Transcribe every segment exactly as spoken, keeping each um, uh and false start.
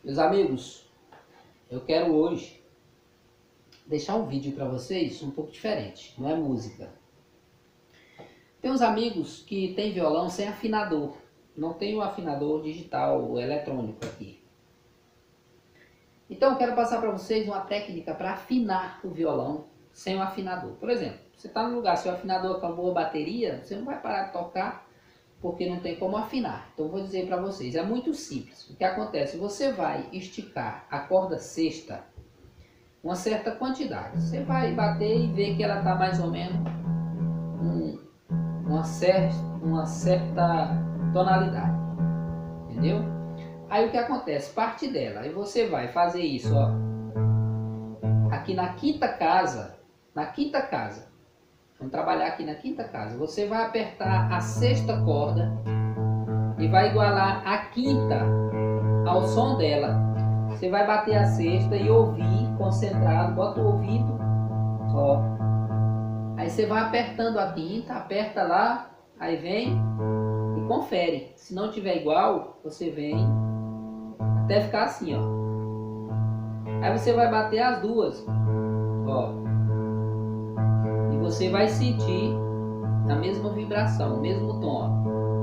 Meus amigos, eu quero hoje deixar um vídeo para vocês um pouco diferente, não é música. Tem uns amigos que tem violão sem afinador, não tem o afinador digital, eletrônico aqui. Então eu quero passar para vocês uma técnica para afinar o violão sem o afinador. Por exemplo, você está no lugar, seu afinador acabou a bateria, você não vai parar de tocar porque não tem como afinar. Então eu vou dizer para vocês, é muito simples. O que acontece? Você vai esticar a corda sexta uma certa quantidade. Você vai bater e ver que ela está mais ou menos um, uma, cer uma certa tonalidade. Entendeu? Aí o que acontece? Parte dela. Aí você vai fazer isso, ó. Aqui na quinta casa, na quinta casa. Vamos trabalhar aqui na quinta casa. Você vai apertar a sexta corda e vai igualar a quinta ao som dela. Você vai bater a sexta e ouvir concentrado, bota o ouvido, ó. Aí você vai apertando a quinta, aperta lá, aí vem e confere. Se não tiver igual, você vem até ficar assim, ó. Aí você vai bater as duas, ó. E você vai sentir a mesma vibração, o mesmo tom.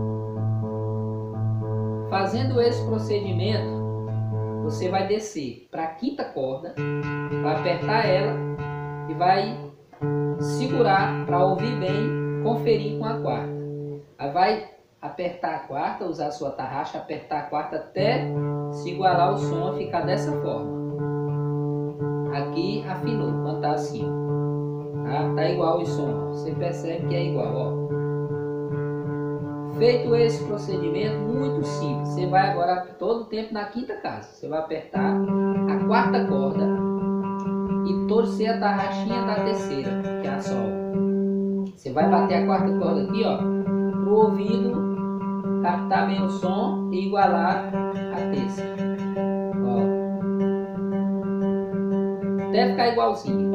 Fazendo esse procedimento, você vai descer para a quinta corda, vai apertar ela e vai segurar para ouvir bem, conferir com a quarta. Aí vai apertar a quarta, usar a sua tarraxa, apertar a quarta até se igualar o som, ficar dessa forma. Aqui afinou, quando tá assim, ó. Tá, tá igual o som, você percebe que é igual, ó. Feito esse procedimento, muito simples, você vai agora todo o tempo na quinta casa. Você vai apertar a quarta corda e torcer a tarraxinha da terceira, que é a sol. Você vai bater a quarta corda aqui, ó, pro ouvido captar bem o som e igualar a terceira. Ó. Até ficar igualzinho.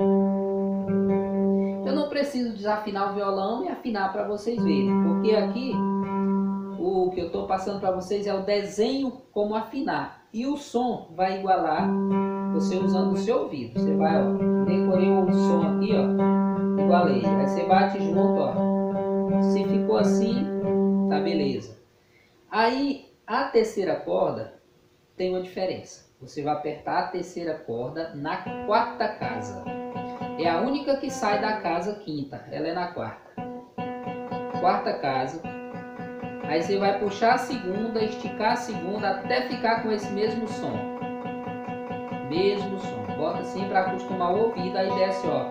Eu não preciso desafinar o violão e afinar para vocês verem, porque aqui o que eu estou passando para vocês é o desenho como afinar. E o som vai igualar você usando o seu ouvido. Você vai, ó, decorei o som aqui, ó, igualei. Aí você bate junto, ó. Se ficou assim, tá beleza. Aí a terceira corda tem uma diferença. Você vai apertar a terceira corda na quarta casa. É a única que sai da casa quinta. Ela é na quarta. Quarta casa. Aí você vai puxar a segunda, esticar a segunda até ficar com esse mesmo som. Mesmo som. Bota assim para acostumar o ouvido. Aí desce, ó.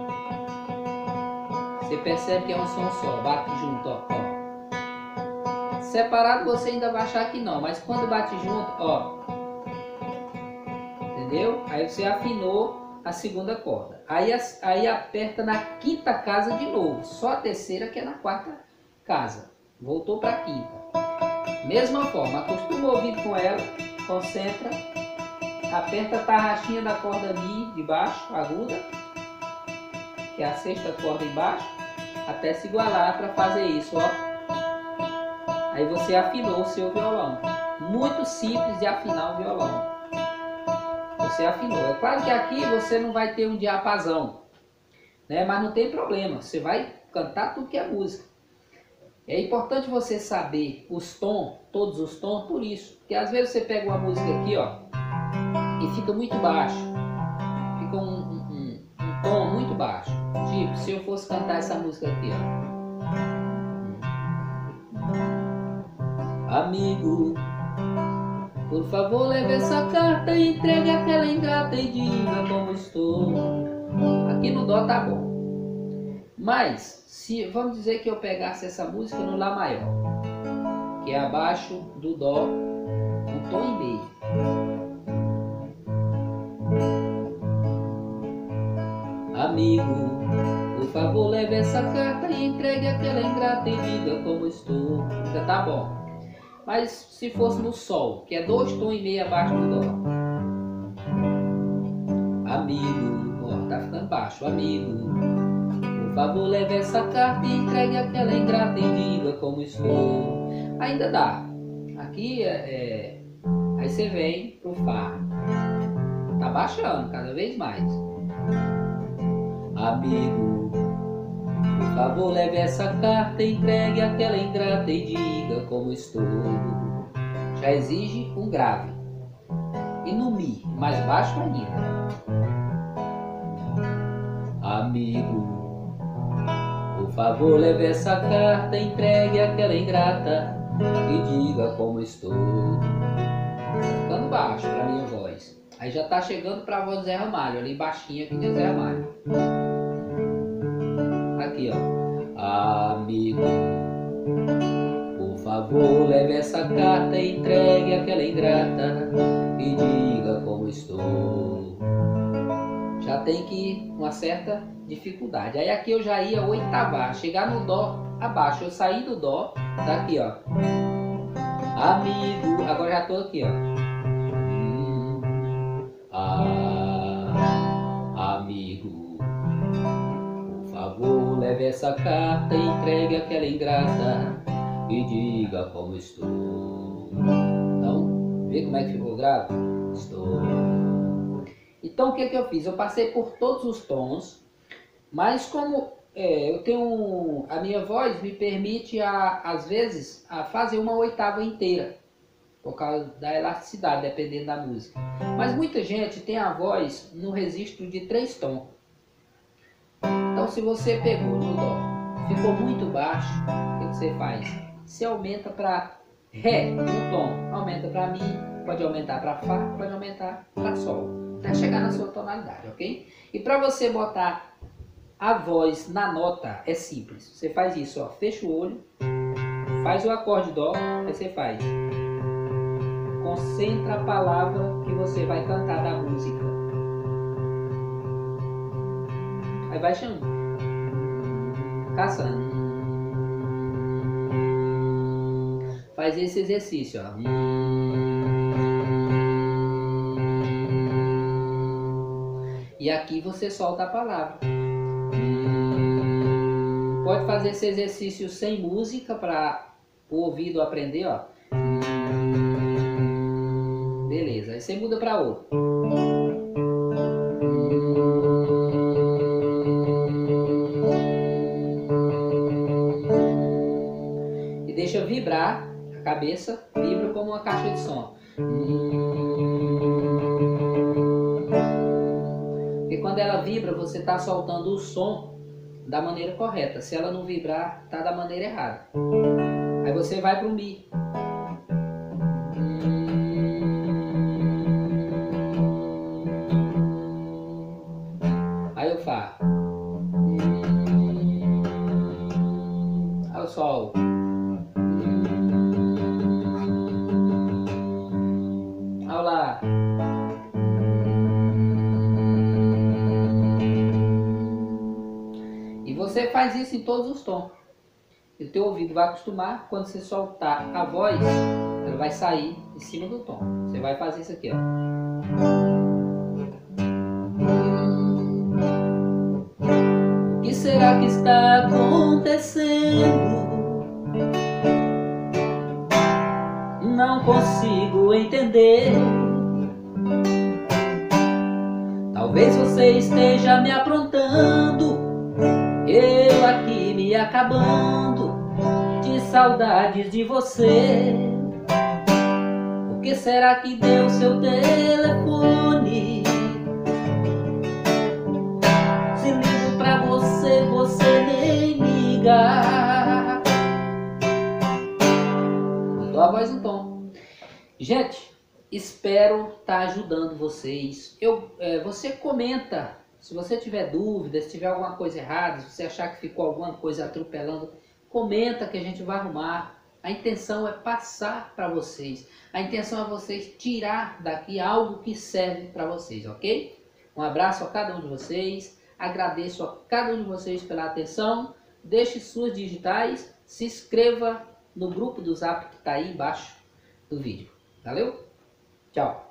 Você percebe que é um som só. Bate junto, ó. ó. Separado você ainda vai achar que não. Mas quando bate junto, ó. Entendeu? Aí você afinou a segunda corda. Aí, aí aperta na quinta casa de novo. Só a terceira que é na quarta casa. Voltou para a quinta. Mesma forma, acostuma o ouvido com ela, concentra, aperta a tarraxinha da corda Mi de baixo, aguda, que é a sexta corda embaixo, até se igualar para fazer isso, ó. Aí você afinou o seu violão. Muito simples de afinar o violão. Você afinou. É claro que aqui você não vai ter um diapasão, né? Mas não tem problema, você vai cantar tudo que é música. É importante você saber os tons, todos os tons, por isso. Porque às vezes você pega uma música aqui, ó, e fica muito baixo. Fica um, um, um, um tom muito baixo. Tipo, se eu fosse cantar essa música aqui, ó. Amigo, por favor leve essa carta e entregue aquela ingrata e diga como estou. Aqui no Dó tá bom. Mas, se vamos dizer que eu pegasse essa música no Lá maior, que é abaixo do Dó, um tom e meio. Amigo, por favor leve essa carta e entregue aquela ingrata e diga como estou. Já tá bom. Mas se fosse no Sol, que é dois tons e meio abaixo do Dó. Amigo, ó, tá ficando baixo. Amigo, por favor leve essa carta e entregue aquela ingrata e diga como estou. Ainda dá. Aqui é, é, Aí você vem pro Fá. Tá baixando cada vez mais. Amigo, por favor, leve essa carta, entregue àquela ingrata e diga como estou. Já exige um grave. E no Mi, mais baixo ainda. Amigo, por favor, leve essa carta, entregue àquela ingrata e diga como estou. Ficando baixo pra minha voz. Aí já tá chegando pra voz do Zé Ramalho, ali baixinho aqui de Zé Ramalho. Aqui, ó. Amigo, por favor, leve essa carta e entregue àquela ingrata e diga como estou. Já tem que ir uma certa dificuldade. Aí aqui eu já ia oitavar, chegar no Dó abaixo. Eu saí do Dó, tá aqui, ó. Amigo, agora já tô aqui, ó. Hum, ah, amigo, por favor, leve essa carta e entregue àquela ingrata e diga como estou. Então, vê como é que ficou grave? Estou. Então o que que eu fiz? Eu passei por todos os tons, mas como é, eu tenho a minha voz me permite a, às vezes a fazer uma oitava inteira por causa da elasticidade, dependendo da música. Mas muita gente tem a voz no registro de três tons. Então se você pegou no Dó, ficou muito baixo, o que você faz? Você aumenta para Ré um tom, aumenta para Mi, pode aumentar para Fá, pode aumentar para Sol, até chegar na sua tonalidade, ok? E para você botar a voz na nota é simples. Você faz isso, ó, fecha o olho, faz o acorde Dó, aí você faz. Concentra a palavra que você vai cantar da música. Aí vai chamando. Caçando. Faz esse exercício, ó. E aqui você solta a palavra. Pode fazer esse exercício sem música para o ouvido aprender, ó. Beleza, aí você muda para outro. E deixa vibrar a cabeça, vibra como uma caixa de som. Porque quando ela vibra, você está soltando o som da maneira correta. Se ela não vibrar, tá da maneira errada. Aí você vai pro Mi. Aí eu Fá. Aí o Sol. Aí o Lá. E você faz isso em todos os tons. E o teu ouvido vai acostumar, quando você soltar a voz, ela vai sair em cima do tom. Você vai fazer isso aqui, ó. O que será que está acontecendo? Não consigo entender. Talvez você esteja me aprontando, eu aqui me acabando de saudades de você. Por que será que deu seu telefone? Se ligo pra você, você nem liga. Mudou a voz no tom. Gente, espero estar ajudando vocês. Eu, é, você comenta. Se você tiver dúvidas, se tiver alguma coisa errada, se você achar que ficou alguma coisa atropelando, comenta que a gente vai arrumar. A intenção é passar para vocês. A intenção é vocês tirar daqui algo que serve para vocês, ok? Um abraço a cada um de vocês. Agradeço a cada um de vocês pela atenção. Deixe suas digitais. Se inscreva no grupo do Zap que está aí embaixo do vídeo. Valeu? Tchau!